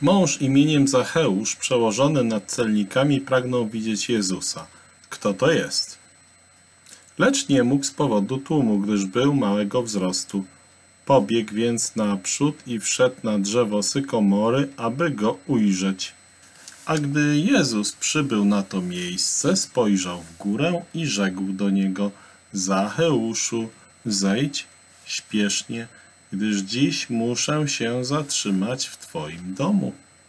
Mąż imieniem Zacheusz, przełożony nad celnikami, pragnął widzieć Jezusa. Kto to jest? Lecz nie mógł z powodu tłumu, gdyż był małego wzrostu. Pobiegł więc naprzód i wszedł na drzewo sykomory, aby go ujrzeć. A gdy Jezus przybył na to miejsce, spojrzał w górę i rzekł do niego: Zacheuszu, zejdź śpiesznie, gdyż dziś muszę się zatrzymać w Twoim domu.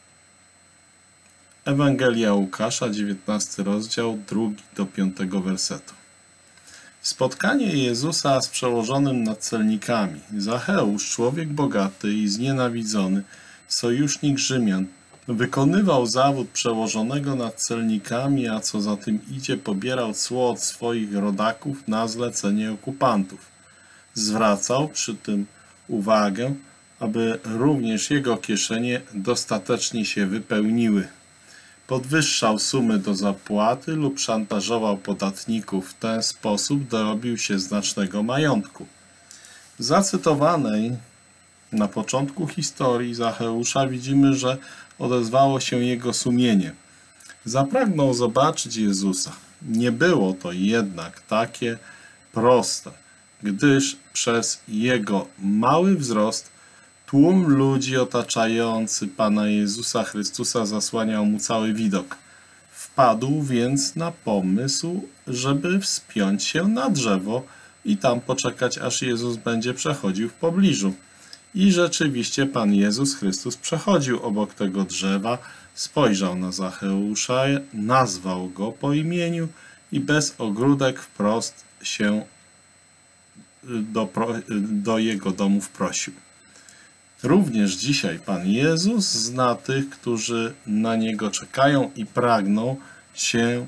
Ewangelia Łukasza, 19 rozdział, 2-5 wersetu. Spotkanie Jezusa z przełożonym nad celnikami. Zacheusz, człowiek bogaty i znienawidzony, sojusznik Rzymian, wykonywał zawód przełożonego nad celnikami, a co za tym idzie, pobierał cło od swoich rodaków na zlecenie okupantów. Zwracał przy tym uwagę, aby również jego kieszenie dostatecznie się wypełniły. Podwyższał sumy do zapłaty lub szantażował podatników. W ten sposób dorobił się znacznego majątku. W zacytowanej na początku historii Zacheusza widzimy, że odezwało się jego sumienie. Zapragnął zobaczyć Jezusa. Nie było to jednak takie proste, gdyż przez jego mały wzrost tłum ludzi otaczający Pana Jezusa Chrystusa zasłaniał mu cały widok. Wpadł więc na pomysł, żeby wspiąć się na drzewo i tam poczekać, aż Jezus będzie przechodził w pobliżu. I rzeczywiście Pan Jezus Chrystus przechodził obok tego drzewa, spojrzał na Zacheusza, nazwał go po imieniu i bez ogródek wprost się do jego domu wprosił. Również dzisiaj Pan Jezus zna tych, którzy na Niego czekają i pragną się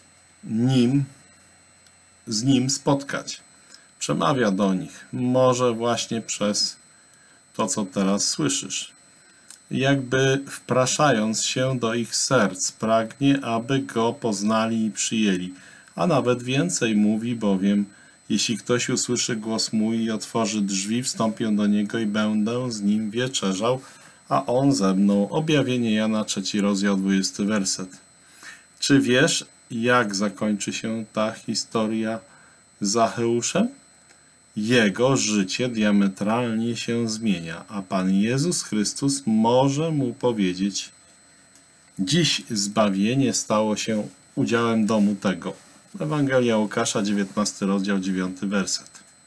z Nim spotkać. Przemawia do nich, może właśnie przez to, co teraz słyszysz. Jakby wpraszając się do ich serc, pragnie, aby Go poznali i przyjęli. A nawet więcej mówi bowiem: jeśli ktoś usłyszy głos mój i otworzy drzwi, wstąpię do niego i będę z nim wieczerzał, a on ze mną. Objawienie Jana, 3 rozdział, 20 werset. Czy wiesz, jak zakończy się ta historia z Zacheuszem? Jego życie diametralnie się zmienia, a Pan Jezus Chrystus może mu powiedzieć: dziś zbawienie stało się udziałem domu tego. Ewangelia Łukasza, 19 rozdział, 9 werset.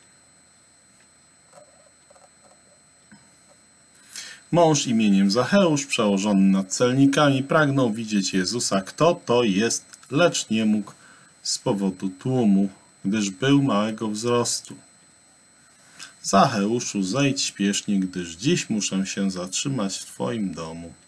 Mąż imieniem Zacheusz, przełożony nad celnikami, pragnął widzieć Jezusa. Kto to jest, lecz nie mógł z powodu tłumu, gdyż był małego wzrostu. Zacheuszu, zejdź śpiesznie, gdyż dziś muszę się zatrzymać w Twoim domu.